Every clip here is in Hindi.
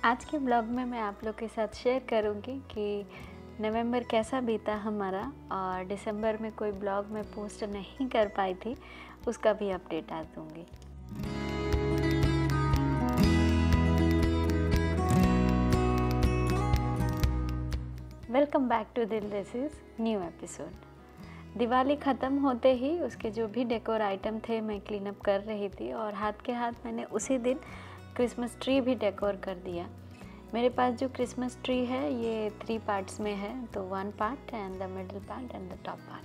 आज के ब्लॉग में मैं आप लोग के साथ शेयर करूंगी कि नवंबर कैसा बीता हमारा और दिसंबर में कोई ब्लॉग मैं पोस्ट नहीं कर पाई थी, उसका भी अपडेट आज दूंगी। वेलकम बैक टू दिल दिस न्यू एपिसोड। दिवाली ख़त्म होते ही उसके जो भी डेकोर आइटम थे मैं क्लीन अप कर रही थी और हाथ के हाथ मैंने उसी दिन क्रिसमस ट्री भी डेकोर कर दिया। मेरे पास जो क्रिसमस ट्री है ये 3 पार्ट्स में है, तो 1 part and the middle part and the top part.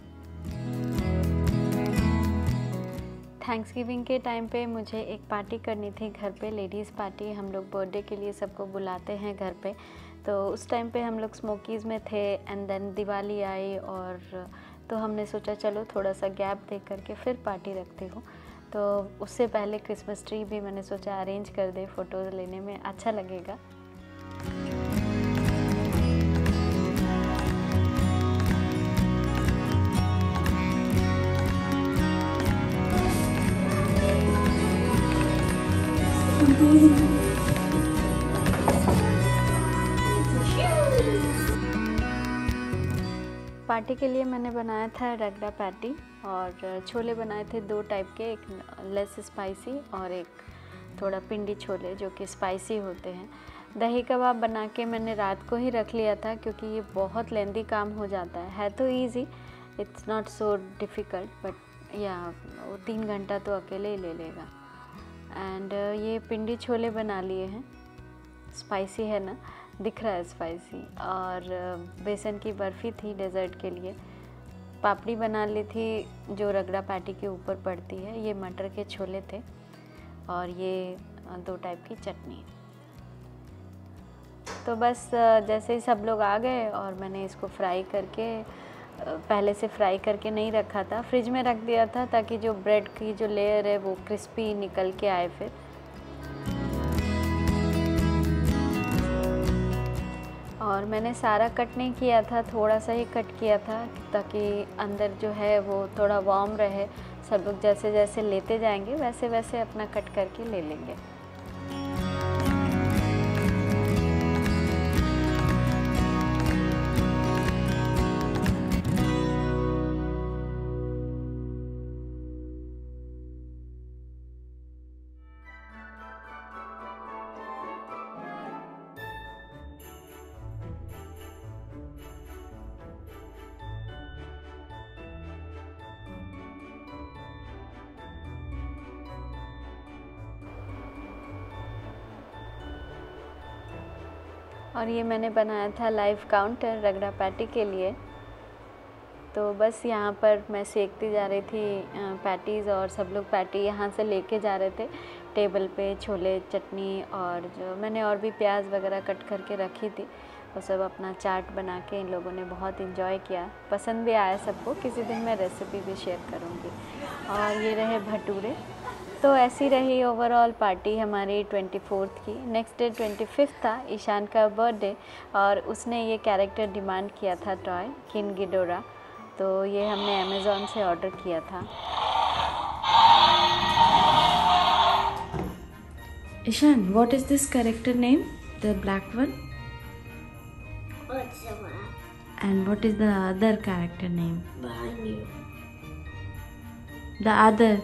Thanksgiving के टाइम पे मुझे एक पार्टी करनी थी घर पे, लेडीज़ पार्टी। हम लोग बर्थडे के लिए सबको बुलाते हैं घर पे, तो उस टाइम पे हम लोग स्मोकीज़ में थे एंड देन दिवाली आई और तो हमने सोचा चलो थोड़ा सा गैप दे करके फिर पार्टी रखती हूँ। तो उससे पहले क्रिसमस ट्री भी मैंने सोचा अरेंज कर दे, फ़ोटोज़ लेने में अच्छा लगेगा। पार्टी के लिए मैंने बनाया था रगड़ा पैटी और छोले बनाए थे 2 टाइप के, एक लेस स्पाइसी और एक थोड़ा पिंडी छोले जो कि स्पाइसी होते हैं। दही कबाब बना के मैंने रात को ही रख लिया था क्योंकि ये बहुत लेंदी काम हो जाता है तो easy, it's not so difficult, but या वो 3 घंटा तो अकेले ही ले लेगा। एंड ये पिंडी छोले बना लिए हैं, स्पाइसी है ना, दिख रहा है स्पाइसी। और बेसन की बर्फ़ी थी डेज़र्ट के लिए। पापड़ी बना ली थी जो रगड़ा पैटी के ऊपर पड़ती है। ये मटर के छोले थे और ये 2 टाइप की चटनी। तो बस जैसे ही सब लोग आ गए और मैंने इसको फ्राई करके, पहले से फ्राई करके नहीं रखा था, फ्रिज में रख दिया था ताकि जो ब्रेड की जो लेयर है वो क्रिस्पी निकल के आए। फिर और मैंने सारा कट नहीं किया था, थोड़ा सा ही कट किया था ताकि अंदर जो है वो थोड़ा वार्म रहे। सब लोग जैसे जैसे लेते जाएंगे वैसे वैसे अपना कट करके ले लेंगे। और ये मैंने बनाया था लाइव काउंटर रगड़ा पैटी के लिए। तो बस यहाँ पर मैं सेकती जा रही थी पैटीज़ और सब लोग पैटी यहाँ से लेके जा रहे थे टेबल पे। छोले, चटनी और जो मैंने और भी प्याज वगैरह कट करके रखी थी वो सब अपना चाट बना के इन लोगों ने बहुत इन्जॉय किया, पसंद भी आया सबको। किसी दिन मैं रेसिपी भी शेयर करूँगी। और ये रहे भटूरे। तो ऐसी रही ओवरऑल पार्टी हमारी 24th की। नेक्स्ट डे 25th था, ईशान का बर्थडे, और उसने ये कैरेक्टर डिमांड किया था टॉय किंग गिडोरा, तो ये हमने अमेज़ॉन से ऑर्डर किया था। Ishaan, what is this character name? The black one? And what is the other character name? The other?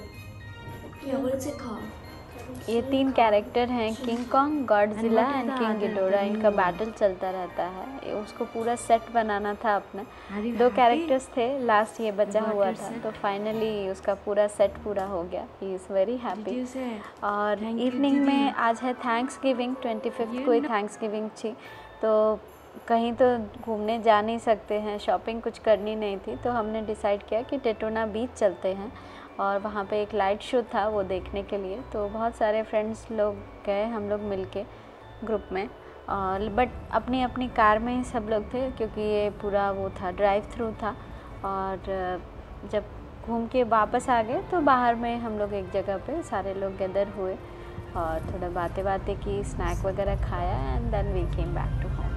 ये 3 कैरेक्टर हैं, King Kong, Godzilla and King Ghidorah. इनका बैटल चलता रहता है। उसको पूरा सेट बनाना था अपना। 2 कैरेक्टर्स थे, लास्ट ये बचा हुआ था, तो फाइनली उसका पूरा सेट पूरा हो गया। He is very happy. और इवनिंग में आज है थैंक्सगिविंग, 25th को ही थैंक्सगिविंग थी, तो कहीं तो घूमने जा नहीं सकते हैं, शॉपिंग कुछ करनी नहीं थी, तो हमने डिसाइड किया कि टेटोना बीच चलते हैं और वहाँ पे एक लाइट शो था वो देखने के लिए। तो बहुत सारे फ्रेंड्स लोग गए, हम लोग मिलके ग्रुप में, और बट अपनी अपनी कार में ही सब लोग थे क्योंकि ये पूरा वो था, ड्राइव थ्रू था। और जब घूम के वापस आ गए तो बाहर में हम लोग एक जगह पे सारे लोग गैदर हुए और थोड़ा बातें की, स्नैक वगैरह खाया and then we came back to home.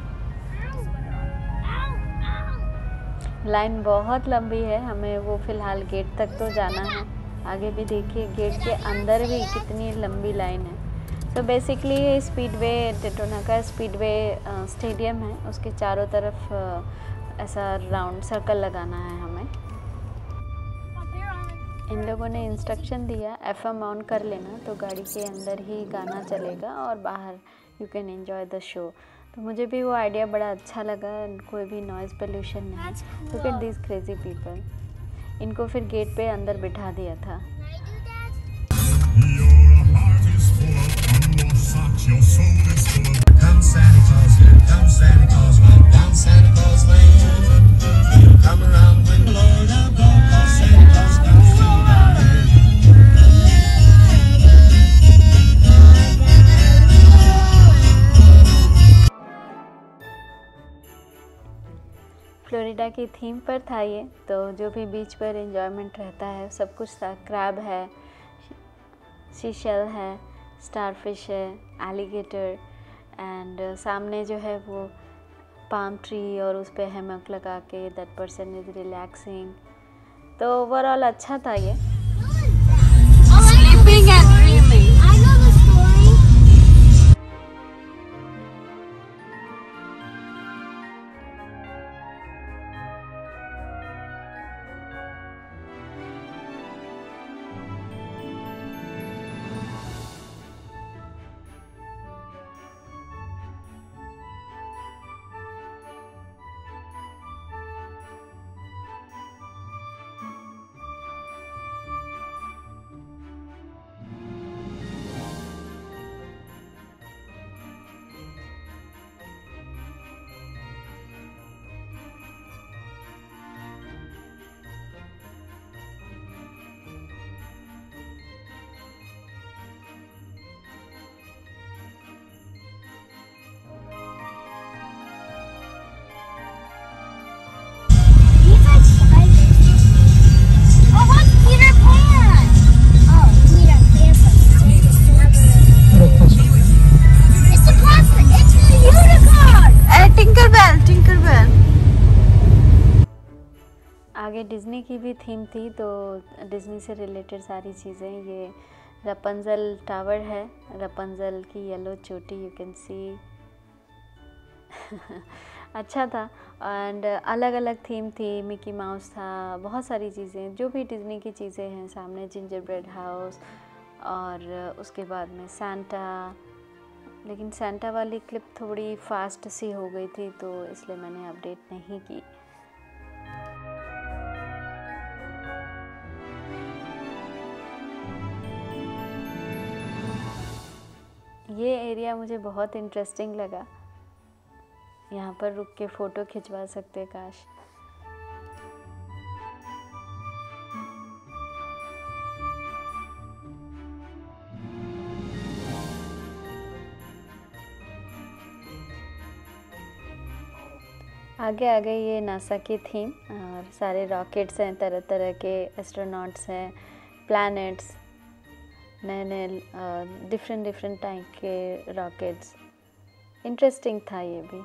Line बहुत लंबी है, हमें वो फ़िलहाल गेट तक तो जाना है, आगे भी देखिए गेट के अंदर भी कितनी लंबी लाइन है। तो बेसिकली स्पीडवे डेटोना का स्पीडवे स्टेडियम है, उसके चारों तरफ ऐसा राउंड सर्कल लगाना है हमें। इन लोगों ने इंस्ट्रक्शन दिया FM ऑन कर लेना, तो गाड़ी के अंदर ही गाना चलेगा और बाहर you can enjoy the show. तो मुझे भी वो आइडिया बड़ा अच्छा लगा, कोई भी नॉइज़ पोल्यूशन नहीं। Look at this crazy people. इनको फिर गेट पे अंदर बिठा दिया था। फ्लोरिडा की थीम पर था ये, तो जो भी बीच पर एंजॉयमेंट रहता है सब कुछ था। क्रैब है, सीशेल है, स्टारफिश है, एलिगेटर एंड सामने जो है वो पाम ट्री और उस पे हैमक लगा के दैट पर्सन इज रिलैक्सिंग। तो ओवरऑल अच्छा था ये। Sleeping and dreaming. I know the story. आगे डिज़नी की भी थीम थी, तो डिज़नी से रिलेटेड सारी चीज़ें। ये रपंजल टावर है, रपंजल की येलो चोटी यू कैन सी। अच्छा था एंड अलग अलग थीम थी। मिकी माउस था, बहुत सारी चीज़ें जो भी डिज़नी की चीज़ें हैं। सामने जिंजर ब्रेड हाउस और उसके बाद में सैंटा, लेकिन सैंटा वाली क्लिप थोड़ी फास्ट सी हो गई थी तो इसलिए मैंने अपडेट नहीं की। ये एरिया मुझे बहुत इंटरेस्टिंग लगा, यहाँ पर रुक के फ़ोटो खिंचवा सकते काश। आगे आ गई ये नासा की थीम और सारे रॉकेट्स हैं, तरह तरह के एस्ट्रोनॉट्स हैं, प्लैनेट्स, नए नए डिफरेंट टाइप के रॉकेट्स। इंटरेस्टिंग था ये भी।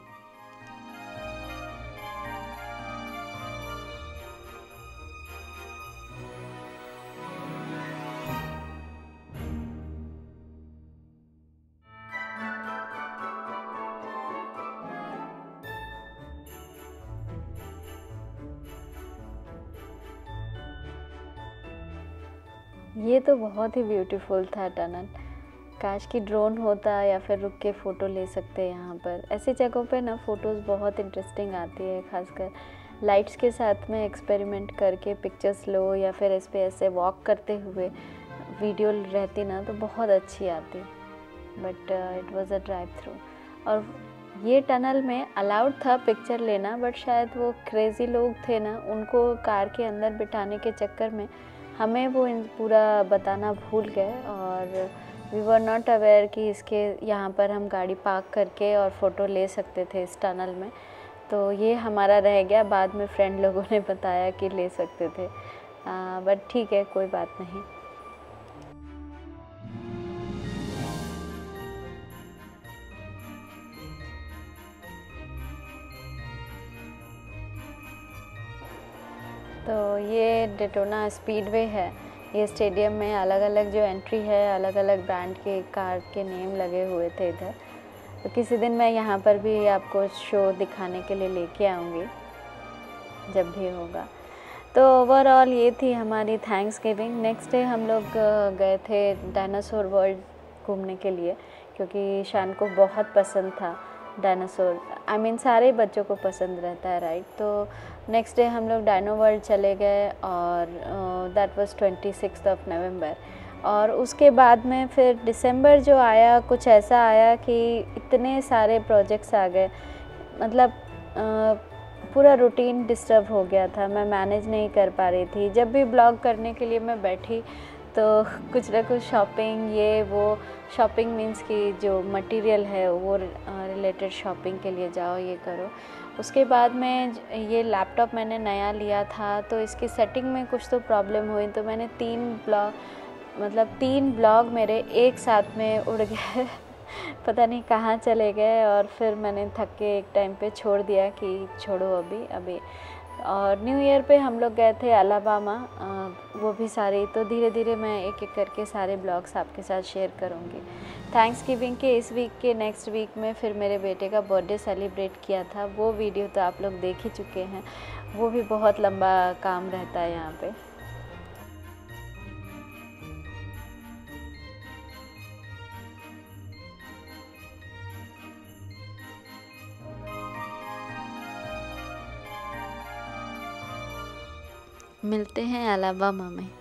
ये तो बहुत ही ब्यूटीफुल था टनल। काश की ड्रोन होता या फिर रुक के फ़ोटो ले सकते यहाँ पर। ऐसी जगहों पे ना फ़ोटोज़ बहुत इंटरेस्टिंग आती है, खासकर लाइट्स के साथ में एक्सपेरिमेंट करके पिक्चर्स लो या फिर इस पे ऐसे वॉक करते हुए वीडियो रहती ना तो बहुत अच्छी आती। But it was a drive through. और ये टनल में अलाउड था पिक्चर लेना, बट शायद वो क्रेज़ी लोग थे ना, उनको कार के अंदर बिठाने के चक्कर में हमें वो पूरा बताना भूल गए और वी वर नॉट अवेयर कि इसके यहाँ पर हम गाड़ी पार्क करके और फ़ोटो ले सकते थे इस टनल में। तो ये हमारा रह गया, बाद में फ्रेंड लोगों ने बताया कि ले सकते थे, बट ठीक है, कोई बात नहीं। तो ये डेटोना स्पीडवे है, ये स्टेडियम में अलग अलग जो एंट्री है, अलग अलग ब्रांड के कार के नेम लगे हुए थे इधर। तो किसी दिन मैं यहाँ पर भी आपको शो दिखाने के लिए लेके आऊँगी जब भी होगा। तो ओवरऑल ये थी हमारी थैंक्स गिविंग। नेक्स्ट डे हम लोग गए थे डायनासोर वर्ल्ड घूमने के लिए, क्योंकि शान को बहुत पसंद था डायनासोर। आई मीन सारे बच्चों को पसंद रहता है, राइट। तो नेक्स्ट डे हम लोग डायनो वर्ल्ड चले गए और दैट वाज 26 नवंबर। और उसके बाद में फिर दिसंबर जो आया, कुछ ऐसा आया कि इतने सारे प्रोजेक्ट्स आ गए, मतलब पूरा रूटीन डिस्टर्ब हो गया था, मैं मैनेज नहीं कर पा रही थी। जब भी ब्लॉग करने के लिए मैं बैठी तो कुछ ना कुछ शॉपिंग, ये वो शॉपिंग मीन्स कि जो मटेरियल है वो रिलेटेड शॉपिंग के लिए जाओ, ये करो। उसके बाद में ये लैपटॉप मैंने नया लिया था, तो इसकी सेटिंग में कुछ तो प्रॉब्लम हुई, तो मैंने 3 ब्लॉग मेरे एक साथ में उड़ गए पता नहीं कहाँ चले गए। और फिर मैंने थक के एक टाइम पे छोड़ दिया कि छोड़ो अभी। और न्यू ईयर पे हम लोग गए थे अलाबामा, वो भी सारे। तो धीरे धीरे मैं एक एक करके सारे ब्लॉग्स आपके साथ शेयर करूँगी। थैंक्स गिविंग के इस वीक के नेक्स्ट वीक में फिर मेरे बेटे का बर्थडे सेलिब्रेट किया था, वो वीडियो तो आप लोग देख ही चुके हैं। वो भी बहुत लंबा काम रहता है यहाँ पे। मिलते हैं अलाबामा में।